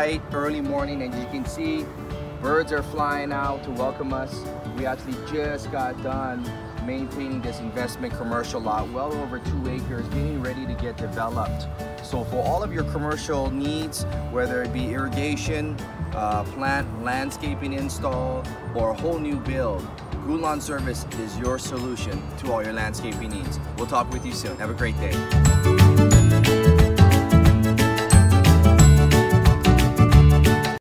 bright early morning, and you can see birds are flying out to welcome us. We actually just got done maintaining this investment commercial lot, well over 2 acres, getting ready to get developed. So for all of your commercial needs, whether it be irrigation, plant landscaping install, or a whole new build, Goo Lawn Service is your solution to all your landscaping needs. We'll talk with you soon. Have a great day.